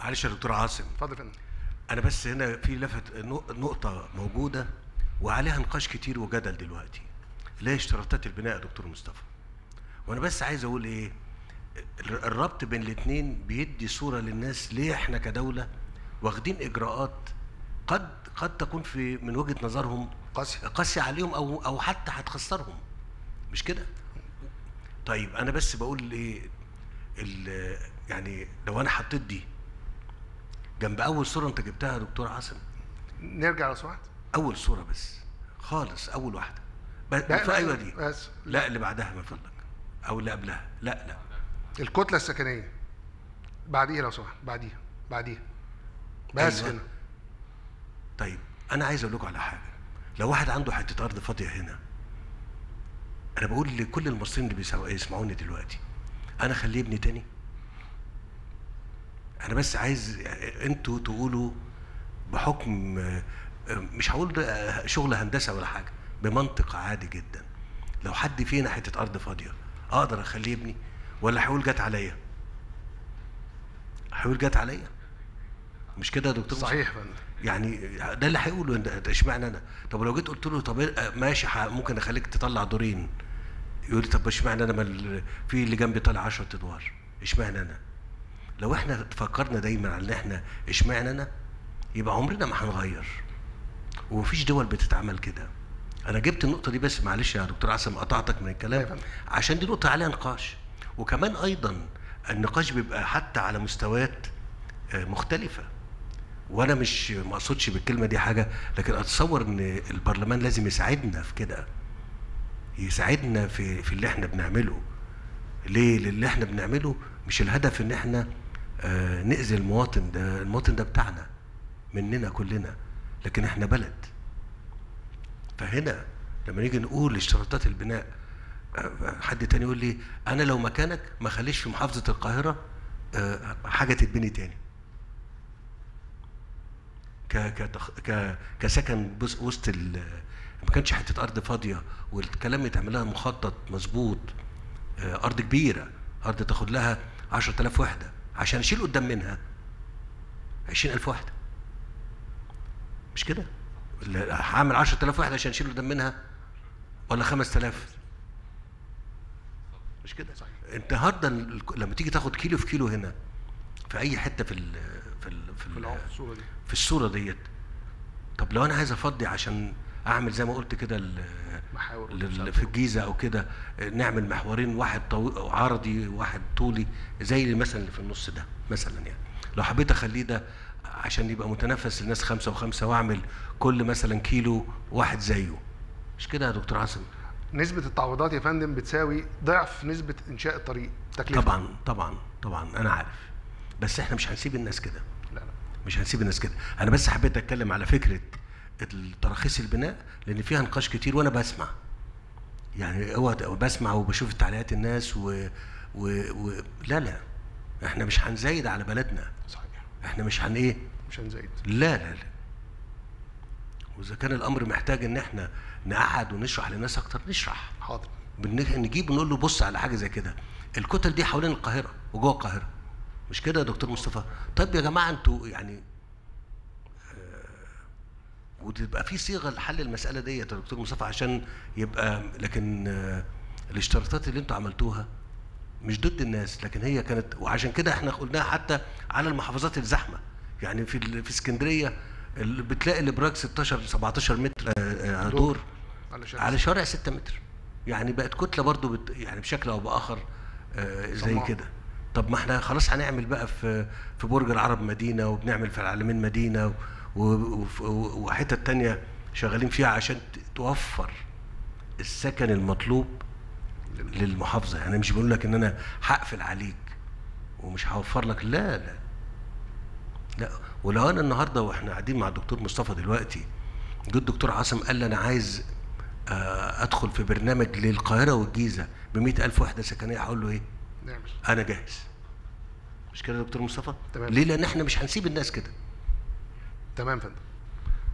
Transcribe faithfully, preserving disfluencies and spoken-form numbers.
معلش يا دكتور عاصم. اتفضل يا فندم. انا بس هنا في لفت نقطه موجوده وعليها نقاش كتير وجدل دلوقتي، اللي هي اشتراطات البناء يا دكتور مصطفى. وانا بس عايز اقول ايه، الربط بين الاثنين بيدي صوره للناس ليه احنا كدوله واخدين اجراءات قد قد تكون في من وجهه نظرهم قاسي قاسي عليهم او او حتى هتخسرهم، مش كده؟ طيب انا بس بقول ايه، يعني لو انا حطيت دي جنب اول صوره انت جبتها يا دكتور عاصم، نرجع لو سمحت اول صوره بس خالص، اول واحده بس. ايوه دي بس. لا اللي بعدها من فضلك، او اللي قبلها. لا لا الكتله السكنيه بعديها لو سمحت، بعديها بعديها بس. أيوة. هنا طيب انا عايز اقول لكم على حاجه، لو واحد عنده حته ارض فاضيه هنا، انا بقول لكل المصريين اللي بيسمعوني دلوقتي، انا خليه يبني تاني. انا بس عايز انتوا تقولوا بحكم، مش هقول شغل هندسه ولا حاجه، بمنطق عادي جدا، لو حد فينا حته ارض فاضيه اقدر اخليه يبني ولا هيقول جت عليا؟ هيقول جت عليا، مش كده يا دكتور؟ صحيح يا فندم. يعني ده اللي هيقوله، ده اشمعنى انا؟ طب لو جيت قلت له طب ماشي ممكن اخليك تطلع دورين، يقول لي طب اشمعنى انا؟ في اللي جنبي طالع عشرة ادوار، اشمعنى انا؟ لو احنا فكرنا دايما على ان احنا اشمعنى انا، يبقى عمرنا ما هنغير، ومفيش دول بتتعمل كده. انا جبت النقطه دي بس معلش يا دكتور عاصم قطعتك من الكلام عشان دي نقطه عليها نقاش، وكمان ايضا النقاش بيبقى حتى على مستويات مختلفه، وانا مش ما اقصدش بالكلمه دي حاجه، لكن اتصور ان البرلمان لازم يساعدنا في كده، يساعدنا في في اللي احنا بنعمله. ليه؟ للي احنا بنعمله مش الهدف ان احنا آه نأذي المواطن، ده المواطن ده بتاعنا مننا كلنا، لكن احنا بلد. فهنا لما نيجي نقول اشتراطات البناء، آه حد تاني يقول لي انا لو مكانك ما خليش في محافظه القاهره آه حاجه تتبني تاني ك ك كسكن وسط ال، ما كانش حته ارض فاضيه والكلام يتعمل لها مخطط مظبوط، آه ارض كبيره، ارض تاخد لها عشرة آلاف وحده عشان اشيل قدام منها عشرين ألف وحده، مش كده؟ هعمل عشرة آلاف وحده عشان اشيل قدام منها ولا خمسة آلاف؟ مش كده؟ انت النهارده لما تيجي تاخد كيلو في كيلو هنا في اي حته في ال في ال في, ال في الصوره دي في الصوره ديت، طب لو انا عايز افضي عشان اعمل زي ما قلت كده محاور في الجيزه او كده، نعمل محورين، واحد عرضي وواحد طولي زي اللي مثلا اللي في النص ده مثلا، يعني لو حبيت اخليه ده عشان يبقى متنفس للناس خمسه وخمسه، واعمل كل مثلا كيلو واحد زيه، مش كده يا دكتور عاصم؟ نسبه التعويضات يا فندم بتساوي ضعف نسبه انشاء الطريق تكلفه. طبعا طبعا طبعا انا عارف، بس احنا مش هنسيب الناس كده. لا لا مش هنسيب الناس كده. انا بس حبيت اتكلم على فكره التراخيص البناء لان فيها نقاش كتير وانا بسمع، يعني اوعى بسمع وبشوف تعليقات الناس و... و... و... لا لا احنا مش هنزايد على بلدنا. صحيح. احنا مش هن ايه؟ مش هنزايد. لا لا لا. واذا كان الامر محتاج ان احنا نقعد ونشرح للناس اكتر نشرح. حاضر. نجيب ونقول له بص على حاجه زي كده، الكتل دي حوالين القاهره وجوه القاهره، مش كده يا دكتور مصطفى؟ طيب يا جماعه انتوا يعني آه وتبقى في صيغه لحل المساله دي يا دكتور مصطفى عشان يبقى، لكن آه الاشتراطات اللي انتوا عملتوها مش ضد الناس، لكن هي كانت، وعشان كده احنا قلناها حتى على المحافظات الزحمه، يعني في في اسكندريه بتلاقي الابراج ستاشر سبعتاشر متر آه دور على شارع ستة متر، يعني بقت كتله برضو بت يعني بشكل او باخر آه زي كده. طب ما احنا خلاص هنعمل بقى في في برج العرب مدينه، وبنعمل في العالمين مدينه، وحتت تانيه شغالين فيها عشان توفر السكن المطلوب للمحافظه. يعني مش بقول لك ان انا هقفل عليك ومش هوفر لك، لا لا لا. ولو انا النهارده واحنا قاعدين مع الدكتور مصطفى دلوقتي جه الدكتور عاصم قال لي انا عايز ادخل في برنامج للقاهره والجيزه ب مئة ألف وحده سكنيه، هقول له ايه؟ نعمل. انا جاهز. مش كده يا دكتور مصطفى؟ تمام. ليه؟ لان احنا مش هنسيب الناس كده. تمام يا فندم.